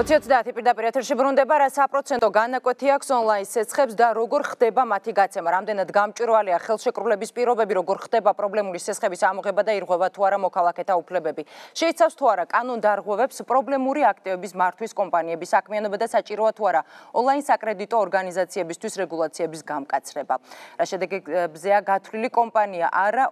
20-30 პირდაპირ ეთერში ბრუნდება, რა საპროცენტო განაკვეთი აქვს ონლაინ სესხებს და როგორ ხდება მათი გაცემა. რამდენად გამჭვირვალეა ხელშეკრულების პირობები, როგორ ხდება პრობლემური სესხების ამოღება და ირღვევა თუ არა მოქალაქეთა უფლებები. შეიცავს თუ არა კანონდარღვევებს პრობლემური აქტივების მართვის კომპანიების საქმიანობა და საჭიროა თუ არა ონლაინ საკრედიტო ორგანიზაციებისთვის რეგულაციების გამკაცრება. რა შედეგებზეა გათვლილი კომპანია არა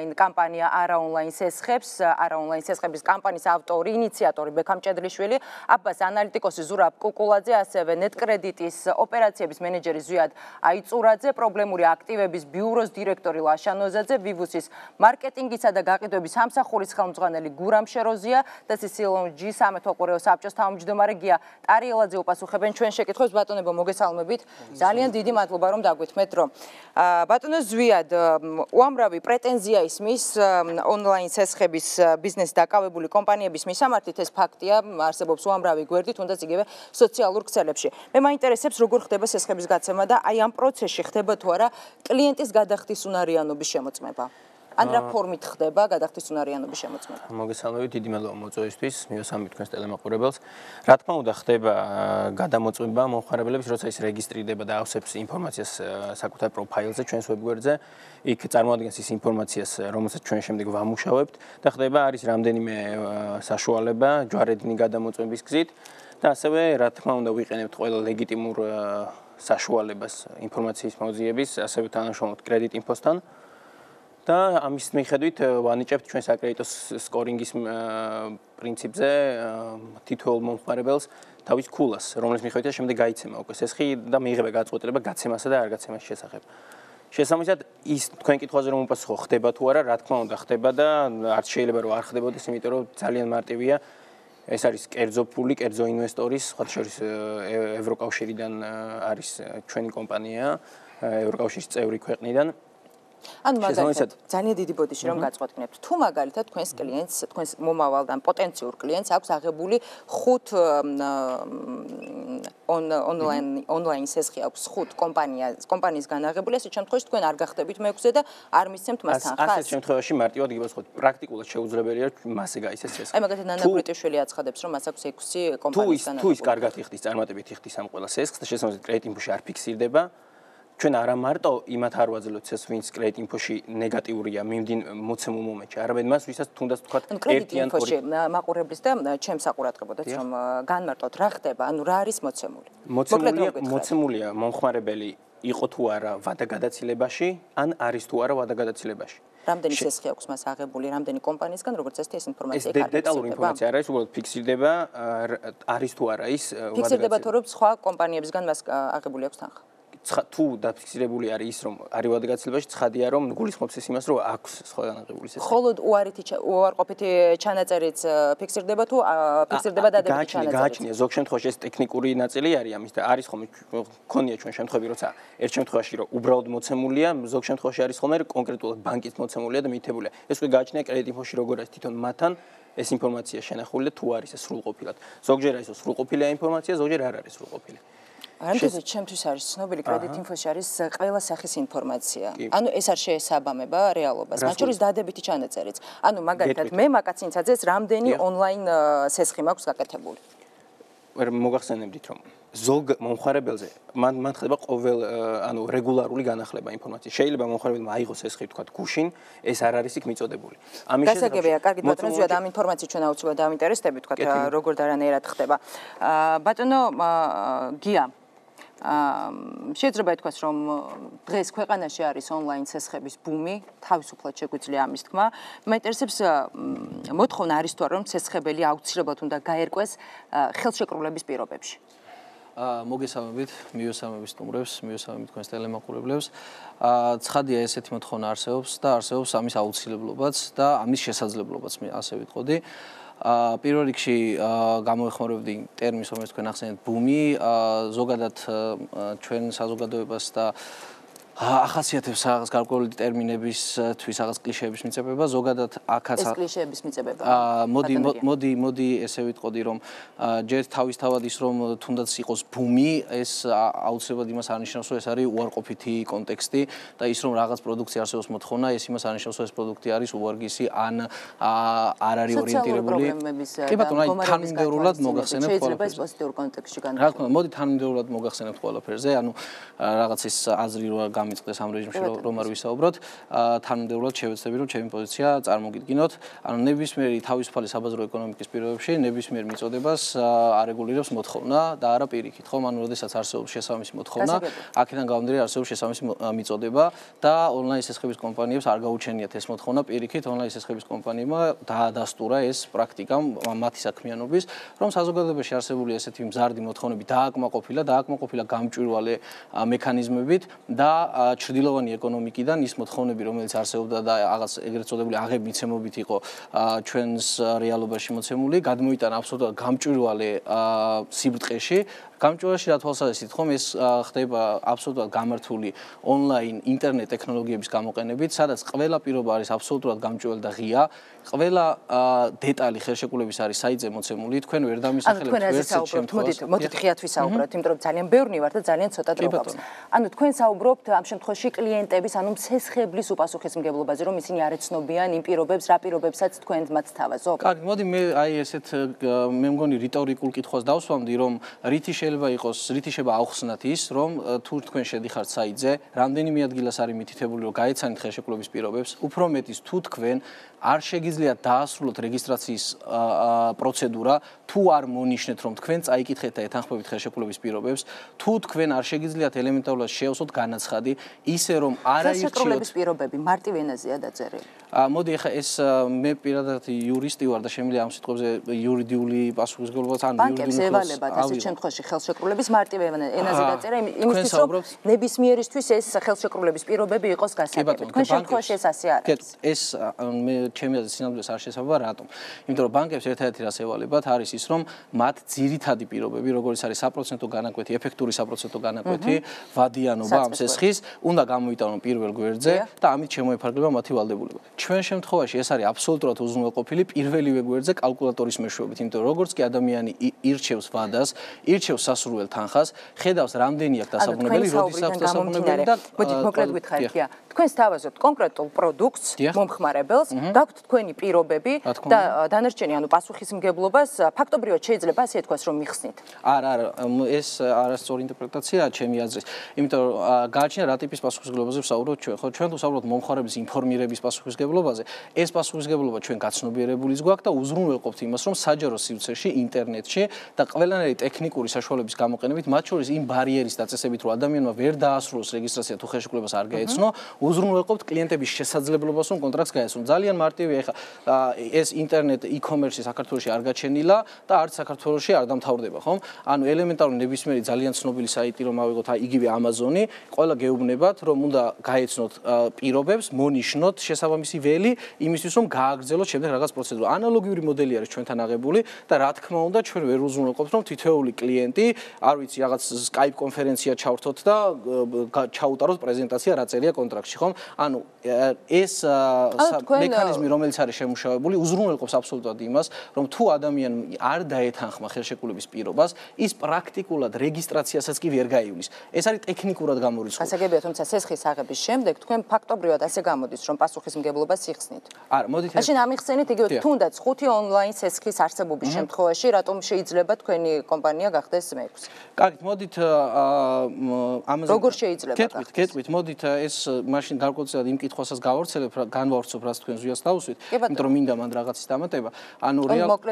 ონლაინ სესხების კამპანიის ავტორი, ინიციატორი ბექამ ჭედლიშვილი, აბას ანალიტიკოსი ზურაბ კუკულაძე, ასევე ნეტკრედიტის ოპერაციების მენეჯერი ზვიად აიწურაძე, პრობლემური აქტივების ბიუროს დირექტორი ლაშა ნოზაძე, ვივუსის მარკეტინგისა და გაყიდვების სამსახურის ხელმძღვანელი გურამ შეროზია და CCLG სამეთვალყურეო საბჭოს თავმჯდომარე გია ტარიელაძე უპასუხებენ ჩვენ შეკითხვებს. ბატონებო, მოგესალმებით. ძალიან დიდი მადლობა რომ დაგვითმეთ რომ ბატონო ზვიად უამრავი პრეტენზია ისმის ონლაინ სესხების ბიზნეს დაკავებული კომპანიების მისამართით. ეს ფაქტია, არსებობს უამრავი გვერდი, თუნდაც იგივე სოციალურ ქსელებში. მე მაინტერესებს როგორ ხდება სესხების გაცემა და აი ამ პროცესში ხდება თუ არა კლიენტის გადახდის უნარიანობის შემოწმება. ან რა ფორმით ხდება გადახდის უნარიანობის შემოწმება? მოგესალმებით, დიდი მადლობა მოწვევისთვის, მივესალმებით თქვენს ტელემაყურებელს. რა თქმა უნდა, ხდება გადამოწმება მომხმარებლების, როცა ის რეგისტრირდება და ავსებს ინფორმაციას საკუთარ პროფაილზე, ჩვენს ვებგვერდზე. იქ წარმოადგენს ის ინფორმაციას, რომელსაც ჩვენ შემდეგ ვამუშავებთ და ხდება არის რამდენიმე საშუალება ჯვარედინი გადამოწმების გზით და ასევე რა თქმა უნდა ვიყენებთ ყველა ლეგიტიმურ საშუალებას ინფორმაციის მოძიების, ასევე თანამშრომლობთ კრედიტ ინფოსთან. და ამის მიხედვით ვანიჭებთ ჩვენ საკრედიტო სკორინგის პრინციპზე თითოეულ მომხმარებელს თავის ქულას, რომლის მიხედვითაც შემდეგ გაიცემა უკვე სესხი და მიიღება გადაწყვეტილება გაცემასა და არ გაცემას შესახებ. შესაბამისად, ის თქვენ კითხვაზე რომ უპასუხო, ხდება თუ არა, რა თქმა უნდა ხდება და არც შეიძლება რომ არ ხდებოდეს, იმიტომ რომ ძალიან მარტივია. ეს არის კერძო ფული, კერძო ინვესტორის, სხვა შორის ევროკავშირიდან არის ჩვენი კომპანია, ევროკავშირის წევრი ქვეყნიდან. ანუ მაგალითად ძალიან დიდი ბოდიში რომ გაწყვეტნებთ. თუ მაგალითად თქვენს კლიენტს, თქვენს მომავალ და პოტენციურ კლიენტს აქვს აღებული 5 ონლაინ სესხი აქვს 5 კომპანიისგან აღებული, ესე შემთხვევაში თქვენ არ გახდებით მე-6-ზე და არ მისცემთ მასთან ხაზს. ასეთ შემთხვევაში მარტივად იგივეს ხო პრაქტიკულად შეუძლებელია მასზე გაიცეს სესხი. აი მაგალითად ნანა ბრიტიშვილი აცხადებს რომ მას აქვს 6 კომპანიისგან აღებული. თუ ის კარგად იხდის, წარმატებით იხდის ამ ყველა სესხს და შესაბამისად კრედიტ ინფოში არ ფიქსირდება. ჩვენ არა მარტო იმათ არ ვაძლევთ ეს ვინც კრედიტ ინფოში ნეგატიურია მოცემულ მომენტში, არამედ მას ვისაც თუნდაც თქვათ კრედიტ ინფოში მაყურებლის და ჩემს აყურადღებოდეთ რომ განმარტოთ რა ხდება, ანუ რა არის მოცემული. მოცემულია მომხმარებელი იყო თუ არა ვადაგადაცილებაში, ან არის თუ არა ვადაგადაცილებაში. რამდენი სესხი აქვს მას აღებული, რამდენი კომპანიისგან, როგორც წესი ეს ინფორმაცია იქ არის. ეს დეტალური ინფორმაცია არ არის, უბრალოდ ფიქსირდება არის თუ არა ის ვადაგადაცილება. ფიქსირდება თუ რომ სხვა კომპანიებისგან მას აღებული აქვს თანხა. თუ დაფიქსირებული არის ის რომ არის ვადაგაცილებაში, ცხადია რომ გულისხმობს ის იმას რომ აქვს სხვაგან აღებული სესხი. მხოლოდ უარყოფითი ჩანაწერიც ფიქსირდება თუ ფიქსირდება დადებითი ჩანაწერიც? გააჩნია ზოგ შემთხვევაში ეს ტექნიკური ნაწილი არის ამის და არის ხომ გქონია ჩვენ შემთხვევები როცა ერთ შემთხვევაში რომ უბრალოდ მოცემულია, ზოგ შემთხვევაში არის ხოლმე კონკრეტულად ბანკით მოცემულია და მითებულია. ეს უკვე გააჩნია კრედიტ ინფოში როგორ არის თვითონ მათთან ეს ინფორმაცია შენახული და თუ არის ეს სრულყოფილად. ზოგჯერ არის სრულყოფილია ინფორმაცია, ზოგჯერ არ არის სრულყოფილი. რამდენად ჩემთვის არის ცნობილი კრედიტ ინფოში არის ყველა სახის ინფორმაცია. ანუ ეს არ შეესაბამება რეალობას. მათ შორის დადებითი ჩანაწერიც. ანუ მაგალითად მე მაკაცინცაძეს რამდენი ონლაინ სესხი მაქვს გაკეთებული. მოგახსენებდით რომ ზოგ მომხმარებელზე მან ხდება ყოველ ანუ რეგულარული განახლება ინფორმაციის. შეიძლება მომხმარებელმა აიღოს სესხი თქვა გუშინ, ეს არ არის იქ მიწოდებული. ამის შესაძლოა გასაგებია, კარგი ბატონო, ზუსტად ამ ინფორმაციით ჩვენ აუცილებლად დავინტერესდებით, თქვა როგორ და რანაირად ხდება. ბატონო გია შეიძლება ითქვას რომ დღეს ქვეყანაში არის ონლაინ სესხების ბუმი, თავისუფლად შეგვიძლია ამის თქმა. მაინტერესებს მოთხოვნა არის თუ არა რომ სესხებელი აუცილებლად უნდა გაერკვეს ხელშეკრულების პირობებში. მოგესალმებით, მივესალმებით სტუმრებს, მივესალმებით თქვენს ტელემაყურებლებს. ცხადია ესეთი მოთხოვნა არსებობს და არსებობს ამის აუცილებლობაც და ამის შესაძლებლობაც ასე ვიტყოდი. პირველ რიგში გამოეხმარებოდი ტერმინს, რომელიც თქვენ ახსენეთ, ბუმი, ზოგადად ჩვენ საზოგადოებას და ახასიათებს რაღაც გარკვეული ტერმინებისთვის რაღაც კლიშეების მიწებება, ზოგადად აქაც ეს კლიშეების მიწებება. მოდი ესე ვიტყოდი, რომ ჯერ თავისთავად ის რომ თუნდაც იყოს ბუმი, ეს აუცილებლად იმას არნიშნავს, რომ ეს არის უარყოფითი კონტექსტი და ის რომ რაღაც პროდუქცია არსებობს მოთხოვნა, ეს იმას არნიშნავს, რომ ეს პროდუქტი არის უვარგისი ან არ არის ორიენტირებული. კი ბატონო, აი თანმიმდევრულად მოგახსენებთ ყველაფერს. შეიძლება ეს პოზიტიურ კონტექსტში განვითარდეს. რა თქმა უნდა, მოდი თანმიმდევრულად მოგახსენებთ ყველაფერზე, ანუ რაღაც ის აზრი რო გამიწყდეს ამ რეჟიმში რომ არ ვისაუბროთ, თანმიმდევრულად შევეცდები რომ ჩემი პოზიცია წარმოგიდგინოთ. ანუ ნებისმიერი თავისუფალი საბაზრო ეკონომიკის პირობებში ნებისმიერ მიწოდებას არეგულირებს მოთხოვნა და არა პირიქით, ხომ? ანუ როდესაც არსებობს შესაბამისი მოთხოვნა, აქედან გამომდინარე არსებობს შესაბამისი მიწოდება და ონლაინ სესხების კომპანიებს არ გაუჩენიათ ეს მოთხოვნა პირიქით, ონლაინ სესხების კომპანიებმა დაადასტურა ეს პრაქტიკა მათი საქმიანობის, რომ საზოგადოებაში არსებული ესეთი მზარდი მოთხოვნები დააკმაყოფილა გამჭვირვალე მექანიზმებით და ჩრდილოვანი ეკონომიკიდან ის მოთხოვნები, რომელიც არსებობდა და რაღაც ეგრეთ წოდებული აღებ მიცემობით იყო ჩვენს რეალობაში მოცემული, გადმოიტანა აბსოლუტურად გამჭვირვალე სიბრტყეში. გამჭვირვალეში რა თვალსაზრისით, ხომ ეს ხდება აბსოლუტურად გამართული ონლაინ ინტერნეტ ტექნოლოგიების გამოყენებით, სადაც ყველა პირობა არის აბსოლუტურად გამჭვირვალე და ღია. ყველა დეტალი ხელშეკრულების არის საიტზე მოცემული, თქვენ ვერ დამისახელებთ ვერც შემთხვევას. მოდით ღიად ვისაუბროთ, იმიტომ რომ ძალიან ბევრი ვარ და ძალიან ცოტა დრო გვაქვს. ანუ თქვენ საუბრობთ ამ შემთხვევაში კლიენტების, ანუ მსესხებლის უპასუხისმგებლობაზე, რომ ისინი არ ეცნობიან იმ პირობებს, რა პირობებსაც თქვენ მათ თავაზობთ. კარგი, მოდი მე აი ესეთ მე მგონი რიტორიკულ კითხვას დავსვამდი, რომ რითი შეიძლება აუხსნათ ის, რომ თუ თქვენ შედიხართ საიტზე, რამდენიმე ადგილას არის მითითებული, რომ გაეცანით ხელშეკრულების პირობებს, უფრო მეტის თუ თქვენ არ შეგიძლიათ დაასრულოთ რეგისტრაციის პროცედურა, თუ არ მონიშნეთ, რომ თქვენ წაიკითხეთ და ეთანხმებით ხელშეკრულების პირობებს, თუ თქვენ არ შეგიძლიათ ელემენტარულად შეავსოთ განაცხადი, ისე რომ არ აირჩიოთ ხელშეკრულების პირობები მარტივ ენაზეა დაწერილი. მოდი ახლა ეს მე პირადად იურისტი ვარ და შემიძლია ამ სიტყვებზე იურიდიული პასუხისმგებლობაც ან ბანკებს ევალებათ ასეთ შემთხვევაში ხელშეკრულების მარტივ ენაზე დაწერა იმისთვის რომ ნებისმიერისთვის ეს ხელშეკრულების პირობები იყოს გასაგები. თქვენ შემთხვევაში ეს ასე არ არის. ეს მე ჩემი აზრით სინამდვილეს არ შესაძლოა, რატომ? იმიტომ რომ ბანკებს ერთ-ერთი რას ევალებათ არის ის რომ მათ ძირითადი პირობები, როგორც არის საპროცენტო განაკვეთი, ეფექტური საპროცენტო განაკვეთი, ვადიანობა ამ სესხის, უნდა გამოიტანონ პირველ გვერდზე და ამით შემოეფარგლება მათი ვალდებულება. ჩვენ შემთხვევაში ეს არის აბსოლუტურად უზრუნველყოფილი პირველივე გვერდზე კალკულატორის მეშვეობით, იმიტომ რომ როგორც კი ადამიანი ირჩევს ვადას, ირჩევს სასურველ თანხას, ხედავს რამდენი აქვს დასაბრუნებელი, როდის აქვს დასაბრუნებელი და მოდით მოკლედ გითხარით, თქვენს თავაზობთ კონკრეტულ პროდუქტს, მომხმარებელს, გაქვთ თქვენი პირობები და დანარჩენი, ანუ პასუხისმგებლობას ფაქტობრივად შეიძლება ასე ითქვას, რომ მიხსნით. არა, ეს არასწორი ინტერპრეტაციაა ჩემი აზრით. იმიტომ რომ გააჩნია რა ტიპის პასუხისმგებლობაზე ვსაუბრობთ ჩვენ, ხო? ჩვენ თუ ვსაუბრობთ მომხმარების ინფორმირების პასუხისმგებლობაზე, ეს პასუხისმგებლობა ჩვენ გაცნობიერებულიც გვაქვს და უზრუნველყოფთ იმას, რომ საჯარო სივრცეში, ინტერნეტში და ყველანაირი ტექნიკური საშუალების გამოყენებით, მათ შორის იმ ბარიერის დაწესებით, რომ ადამიანმა ვერ დაასრულოს რეგისტრაცია თუ ხელშეკრულებას არ გაეცნო, უზრუნველყოფთ კლიენტების შესაძლებლობას, რომ კონტრაქტს გაეცნონ. ძალიან მარტივია, ეხლა ეს ინტერნეტ e-commerce საქართველოში არ გაჩენილა და არც საქართველოში არ დამთავრდება, ხომ? ანუ ელემენტარული ნებისმიერი ძალიან ცნობილი საიტი რომ ავიღოთ, იგივე Amazon-ი, ყველა გეუბნებათ, რომ უნდა გაეცნოთ პირობებს, მონიშნოთ შესაბამისი ველი, იმისთვის რომ გააგრძელოთ შემდეგ რაღაც პროცედურა. ანალოგიური მოდელი არის ჩვენთან აღებული და რა თქმა უნდა, ჩვენ ვერ უზრუნველყოფთ, რომ თითოეული კლიენტი, არ ვიცი, რაღაც Skype კონფერენცია ჩავრთოთ და ჩაუტაროთ პრეზენტაცია რა წერია კონტრაქტში, ხომ? ანუ ეს მექანიზმი, რომელიც არის შემუშავებული, უზრუნველყოფს აბსოლუტურად იმას, რომ თუ ადამიანმა არ დაეთანხმა ხელშეკრულების პირობას, ის პრაქტიკულად რეგისტრაციასაც კი ვერ გაივლის. ეს არის ტექნიკურად გამორიცხული. გასაგებია, თუმცა სესხის აღების შემდეგ თქვენ ფაქტობრივად ასე გამოდის, რომ პასუხისმგებლობას იხსნით. არა, მოდით. მაშინ ამიხსენით იგივე თუნდაც 5 ონლაინ სესხის არსებობის შემთხვევაში, რატომ შეიძლება თქვენი კომპანია გახდეს მე-6? კარგით, მოდით ამაზე როგორ შეიძლება გახდეს? გეტყვით, მოდით ეს მაშინ გარკვეულწილად იმ კითხვასაც განვავრცობ, რაც თქვენ ზუსტად დავუსვით, იმიტომ რომ მინდა მან რაღაცის დამატება. ანუ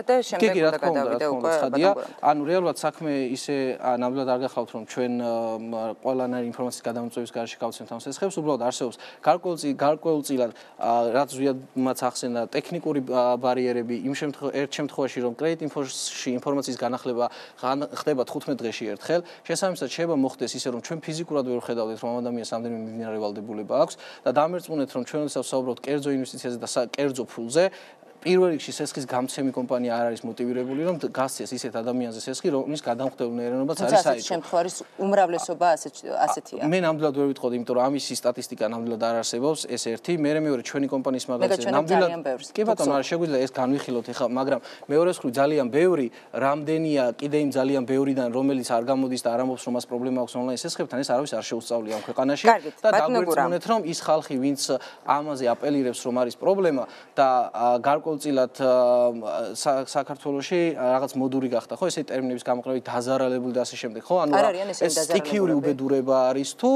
ანუ რეალურად საქმე ისე ნამდვილად არ გახავთ, რომ ჩვენ ყველანაირი ინფორმაციის გადამოწევის გარეშე გავცემთ ამ სესხებს, უბრალოდ არსებობს გარკვეულწილად რაც ზუსტადაც ახსენა ტექნიკური ბარიერები ერთ შემთხვევაში რომ კრედიტ ინფოში ინფორმაციის განახლება ხდება 15 დღეში ერთხელ, შესაბამისად შეიძლება მოხდეს ისე რომ ჩვენ ფიზიკურად ვერ ვხედავდეთ რომ ადამიანს რამდენიმე მიმდინარე ვალდებულება აქვს და დამერწმუნეთ რომ ჩვენ ვსაუბრობთ კერძო ინვესტიციაზე და კერძო ფულზე პირველ რიგში სესხის გამცემი კომპანია არ არის მოტივირებული რომ გასცეს ისეთ ადამიანზე სესხი რომლის გადამხდელნიერებაც არის საერთო. შემთხვევაში არის უმრავლესობა ასეთია. მე ნამდვილად ვერ ვიტყოდი, იმიტომ რომ ამისი სტატისტიკა ნამდვილად არ არსებობს, ეს ერთი, მეორე ჩვენი კომპანიის მაგაზინზე ნამდვილად კი ბატონო, არა შეგვიძლია ეს განვიხილოთ ეხლა, მაგრამ მეორე მხრივ ძალიან ბევრი რამდენია კიდე იმ ძალიან ბევრიდან რომელიც არ გამოდის და არ ამბობს რომ მას პრობლემა აქვს ონლაინ სესხებთან, ეს არავის არ შეუსწავლია ამ ქვეყანაში და დაგვერწმუნეთ რომ ის ხალხი ვინც ამაზე აპელირებს რომ არის პრობლემა და გარკვეულწილად საქართველოში რაღაც მოდური გახდა ხო ესეთი ტერმინების გამოყენებით დაზარალებული და ასე შემდეგ ხო ანუ ეს სტიქიური უბედურება არის თუ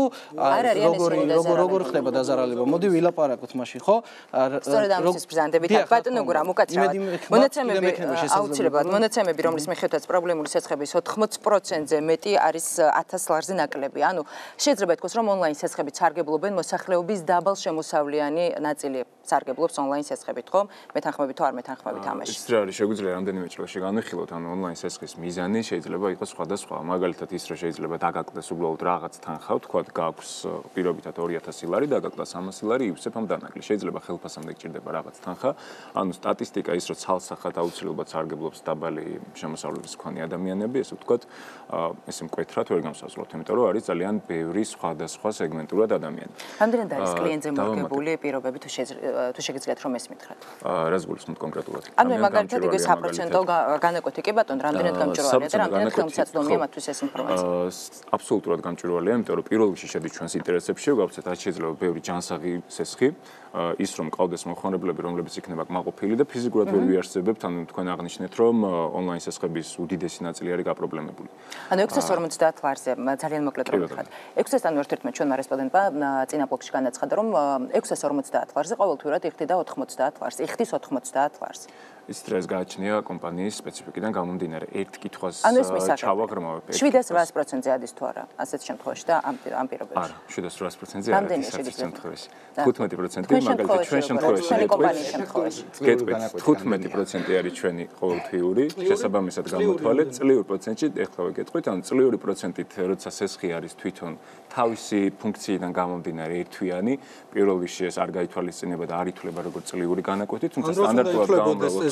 როგორ ხდება დაზარალება მოდი ვილაპარაკოთ მაშინ ხო სწორედ ამის ბრძანდებით ბატონო გურამ უკაცრავად მონაცემები აუცილებლად მონაცემები რომლის მიხედვითაც პრობლემული სესხების 80%-ზე მეტი არის 1000 ლარზე ნაკლები ანუ შეიძლება ითქვას რომ ონლაინ სესხებით სარგებლობენ მოსახლეობის დაბალ შემოსავლიანი ნაწილი სარგებლობს ონლაინ სესხებით ხო მეთანხმებით თუ არ მეთანხმებით ამაში. ის რა არის შეგვიძლია რამდენიმე წელში განვიხილოთ ანუ ონლაინ სესხის მიზანი შეიძლება იყოს სხვადასხვა მაგალითად ის რომ შეიძლება დაგაკლდეს უბრალოდ რაღაც თანხა თქვა გაქვს პირობითად 2000 ლარი დაგაკლა 300 ლარი ივსებ ამ დანაკლი შეიძლება ხელფასამდე გჭირდება რაღაც თანხა ანუ სტატისტიკა ის რომ ცალსახად აუცილებლად სარგებლობს დაბალი შემოსავლების მქონე ადამიანები ესე ვთქვათ ესე მკვეთრად ვერ განსაზღვროთ იმიტომ რომ არის ძალიან ბევრი სხვადასხვა სეგმენტურად ადამიანები. რამდენად არის კლიენტზე მორგებული პირობები თუ შეგიძლიათ რომ ეს მითხრათ? რას გულისხმობთ კონკრეტულად? ანუ მაგალითად იგი 100% განაკვეთი კი ბატონო, რამდენად გამჭვირვალეა და რამდენად ხელმისაწვდომია მათთვის ეს ინფორმაცია? აბსოლუტურად გამჭვირვალეა, იმიტომ რომ პირველ რიგში შედის ჩვენს ინტერესებში, გავცეთ რაც შეიძლება ბევრი ჯანსაღი სესხი, ის რომ ყავდეს მოხმარებლები, რომლებიც იქნება კმაყოფილი და ფიზიკურად ვერ ვიარსებებთ, ანუ თქვენ აღნიშნეთ, რომ ონლაინ სესხების უდიდესი ნაწილი არის გაპრობლემებული. ანუ 650 ლარზე ძალიან მოკლედ რომ ვთქვათ. 600-დან ერთ-ერთმა ჩვენმა რესპონდენტმა წინა ბლოკში განაცხადა, რომ 650 ლარზე ყოველთვიურად იხდიდა 90 ლარს, იხდის 90 ლარს. ის დღეს გააჩნია კომპანიის სპეციფიკიდან გამომდინარე. ერთ კითხვას ჩავაგრმავებ. 7-8%-ზე ადის თუ არა ასეთ შემთხვევაში და ამ პირობებში? არა, 7-8%-ზე არ არის ასეთ შემთხვევაში. 15% მაგალითად ჩვენ შემთხვევაში გეტყვით 15% არის ჩვენი ყოველთვიური, შესაბამისად გამოთვალეთ წლიურ პროცენტში, ეხლა ვეკითხით, ანუ წლიური პროცენტით როცა სესხი არის თვითონ თავისი ფუნქციიდან გამომდინარე ერთთვიანი, პირველ რიგში ეს არ გაითვალისწინება და არ ითვლება როგორც წლიური განაკვეთი, თუმცა სტანდარტულად გამომრავლოთ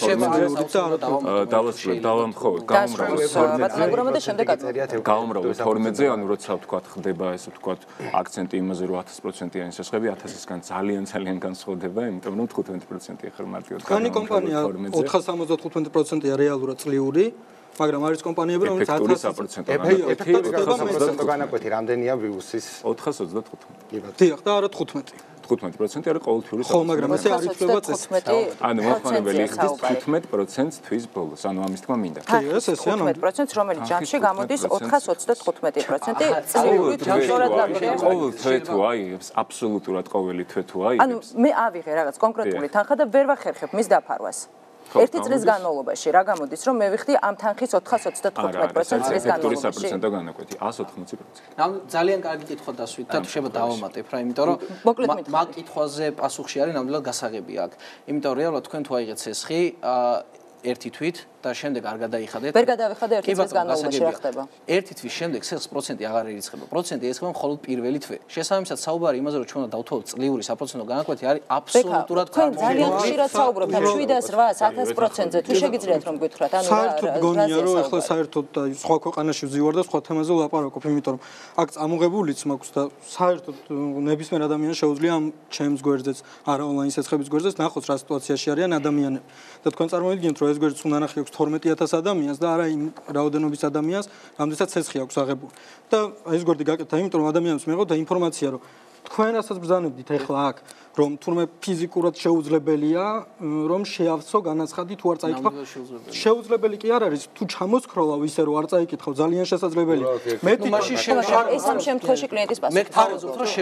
გავუმრავლოთ 12-ზე, ანუ როცა ვთქვათ ხდება ესე ვთქვათ აქცენტი იმაზე რომ 1000%-იანი სესხები 1000-ისგან ძალიან განსხვავდება, იმიტომ რომ 15% ახლა მარტივად კანი კომპანია 475%-ია რეალურად წლიური, მაგრამ არის კომპანიები რომელიც 1000% განაკვეთი რამდენია ვიუსის 425. დიახ და არა 15. 15% არის ყოველთვიური ხო, მაგრამ ესე არ ითვლება წესი. ანუ მოხმარებელი იხდის 15% თვის ბოლოს, ანუ ამის თქმა მინდა. ეს ესეა 15%, რომელიც ჯამში გამოდის 435%. წლიური ჯამშორად ნაკლებია. ყოველ თვე თუ აიღებს, აბსოლუტურად ყოველი თვე თუ აიღებს. ანუ მე ავიღე რაღაც კონკრეტული თანხა და ვერ ვახერხებ მის დაფარვას. ერთი წლის განმავლობაში რა გამოდის რომ მე ვიხდი ამ თანხის 495% წლის განმავლობაში 100% განაკვეთი 180%. ანუ ძალიან კარგი კითხვა დასვით და შეიძლება დავამატებ რა, იმიტომ რომ მაგ კითხვაზე პასუხი არის ნამდვილად გასაღები აქ. იმიტომ რომ რეალურად თქვენ თუ აიღეთ სესხი ერთი თვით და შემდეგ არ გადაიხადეთ. ვერ გადავიხადე ერთი წლის განმავლობაში რა ხდება? ერთი თვის შემდეგ სესხს პროცენტი აღარ ერიცხება. პროცენტი ერიცხება მხოლოდ პირველი თვე. შესაბამისად საუბარი იმაზე რომ ჩვენ დავთვალოთ წლიური საპროცენტო განაკვეთი არის აბსოლუტურად თქვენ ძალიან ხშირად საუბრობთ 700-1000%-ზე. თუ შეგიძლიათ რომ გითხრათ, ანუ საერთოდ გონია რომ ახლა საერთოდ და სხვა ქვეყანაში ვზივარ და სხვა თემაზე ვლაპარაკობ, იმიტომ რომ აქ წამოღებულიც მაქვს და საერთოდ ნებისმიერ ადამიანს შეუძლია ამ ჩემს გვერდზეც, არა ონლაინ სესხების გვერდზეც ნახოს რა სიტუაციაში არიან ადამიანები. და თქვენ წარმოვიდგინეთ რომ ეს გვერდიც უნდა ნახიოს 12000 ადამიანს და არა იმ რაოდენობის ადამიანს, რამდენსაც სესხი აქვს აღებული. და ეს გვერდი გაკეთდა, იმიტომ რომ ადამიანებს მიიღოთ ინფორმაცია, რომ თქვენ რასაც ბრძანებდით ახლა აქ, რომ თურმე ფიზიკურად შეუძლებელია, რომ შეავსო განაცხადი თუ არ წაიკითხა. შეუძლებელი კი არ არის, თუ ჩამოსქროლავ ისე რომ არ წაიკითხავ, ძალიან შესაძლებელია. მე მაშინ ეს ამ შემთხვევაში კლიენტის პასუხი. მე თავაზობთ რომ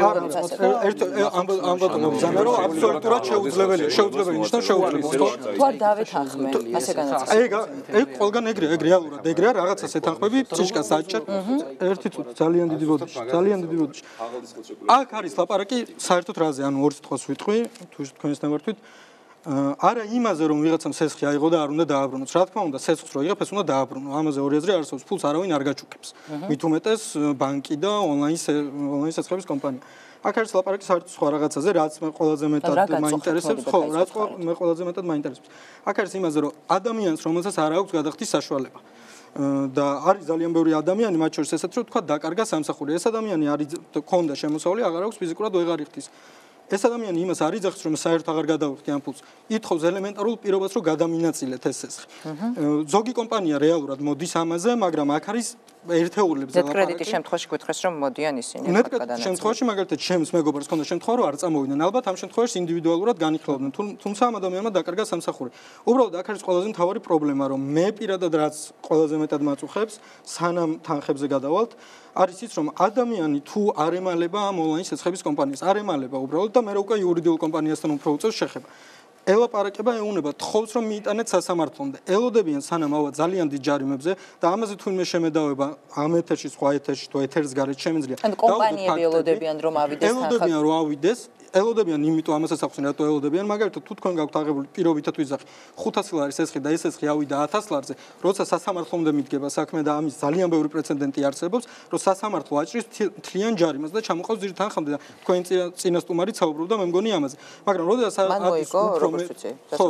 ამ ბრძანა რომ აბსოლუტურად შეუძლებელია, შეუძლებელი ნიშნავს შეუძლებელი. თუ არ დავეთანხმე, ასე განაცხადა. ეგ ყველგან ეგრეა, ეგ რეალურად ეგრეა, რაღაცას ეთანხმები, ჭიშკას აჭერ. ერთი წუთი ძალიან დიდი ბოდიში. აქ არის ლაპარაკი საერთოდ რაზე, ანუ ორ სიტყვას ვიტყვი, თუ თქვენს ნამართვით. არა იმაზე რომ ვიღაცამ სესხი აიღო და არ უნდა დააბრუნოს. რა თქმა უნდა, სესხს რო იღებ, ეს უნდა დააბრუნო. ამაზე ორი აზრი არსებობს. ფულს არავინ არ გაჩუქებს. მით უმეტეს ბანკი და ონლაინ სესხების კომპანია. აქ არის ლაპარაკი საერთოდ სხვა რაღაცაზე, რაც მე ყველაზე მეტად მაინტერესებს, ხო, რაც მე ყველაზე მეტად მაინტერესებს. აქ არის იმაზე, რომ ადამიანს, რომელსაც არ აქვს გადახდის საშუალება და არის ძალიან ბევრი ადამიანი, მათ შორის ესეც რომ თქვა დაკარგა სამსახური. ეს ადამიანი არის ქონდა შემოსავალი, აღარ აქვს ფიზიკურად ვეღარ იხდის. ეს ადამიანი იმას არ იძახს, რომ საერთოდ აღარ გადავიხდი ამ ფულს. ითხოვს ელემენტარულ პირობას, რომ გადამინაწილეთ ეს სესხი. ზოგი კომპანია რეალურად მოდის ამაზე, მაგრამ აქ არის ერთეულებზე ლაპარაკი. კრედიტის შემთხვევაში გითხრეს, რომ მოდიან ისინი. კრედიტის შემთხვევაში მაგალითად ჩემს მეგობარს ქონდა შემთხვევა, რომ არ წამოვიდნენ. ალბათ ამ შემთხვევაში ინდივიდუალურად განიხილავდნენ, თუმცა ამ ადამიანმა დაკარგა სამსახური. უბრალოდ აქ არის ყველაზე მთავარი პრობლემა, რომ მე პირადად რაც ყველაზე მეტად მაწუხებს, სანამ თანხებზე გადავალთ, არის ის, რომ ადამიანი თუ არ ემალება ამ ონლაინ სესხების კომპანიას, არ ემალება უბრალოდ და მე უკვე იურიდიულ კომპანიასთან უფრო უწევს შეხება. ელაპარაკება ეუნება თხოვს რომ მიიტანეთ სასამართლომდე. ელოდებიან სანამ ავა ძალიან დიდ ჯარიმებზე და ამაზე თუნდაც შემედავება ამ ეთერში, სხვა ეთერში, თუ ეთერის გარეთ შემიძლია. ან კომპანიები ელოდებიან რომ ავიდეს თანხა. ელოდებიან რომ ავიდეს, ელოდებიან იმიტომ ამასაც ახსენ რატო ელოდებიან, მაგალითად თუ თქვენ გაქვთ აღებული პირობითად ვიზახი 500 ლარის სესხი და ეს სესხი ავიდა 1000 ლარზე, როცა სასამართლომდე მიდგება საქმე და ამის ძალიან ბევრი პრეცედენტი არსებობს, რომ სასამართლო აჭრის თლიან ჯარიმას და ჩამოყავს ძირ თანხამდე და თქვენ წინასწუმარით საუბრობდა მე მგონი ამაზე. მაგრამ როდესაც არის უფრო ხო,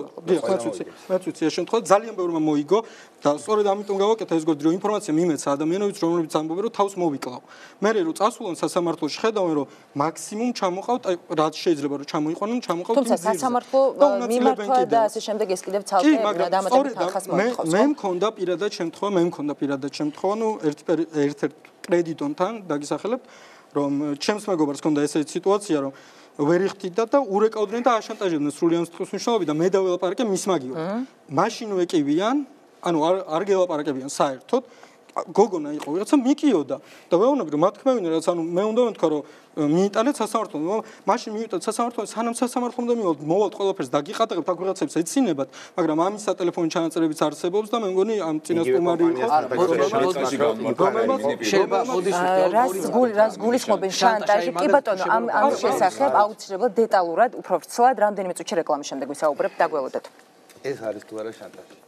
მეც ვიცი ეს შემთხვევა ძალიან ბევრმა მოიგო და სწორედ ამიტომ გავაკეთე ეს გორდი რომ ინფორმაცია მიმეცა ადამიანებიც რომლებიც ამბობენ რომ თავს მოვიკლავ. მე რომ წასულან სასამართლოში ხედავენ რომ მაქსიმუმ ჩამოყავთ რაც შეიძლება რომ ჩამოიყვანონ ჩამოყავთ თუმცა სასამართლო მიმართვა და ასე შემდეგ ეს კიდევ ცალკე დამატებით თანხას მოითხოვს. მე მქონდა პირადად შემთხვევა, ნუ ერთ-ერთ კრედიტორთან დაგისახელებთ რომ ჩემს მეგობარს ქონდა ესეთი სიტუაცია რომ ვერ იხდიდა და ურეკავდნენ და აშანტაჟებდნენ სრულიად სიტყვის მნიშვნელობით და მე დაველაპარაკე მის მაგივრად. მაშინ ვეკივიან, ანუ არ გელაპარაკებიან საერთოდ. გოგონა იყო ვიღაცა მიკიოდა და ვეუბნები რომ მათქმევინა რაც ანუ მე უნდა ვთქვა რომ მიიტანეთ სასამართლომდე. მაშინ მიიტანეთ სასამართლომდე, სანამ სასამართლომდე მოვალთ ყველაფერს დაგიყატებთ აქ ვიღაცებს ეცინებათ, მაგრამ ამის სატელეფონო ჩანაწერებიც არსებობს და მე მგონი ამ წინასწარმარი იყო. რას გულისხმობენ შანტაჟი? კი ბატონო, ამ შესახებ აუცილებლად დეტალურად, უფრო ვრცლად რამდენიმე წუთში რეკლამის შემდეგ ვისაუბრებ, დაგველოდეთ. ეს არის თუ არა შანტაჟი?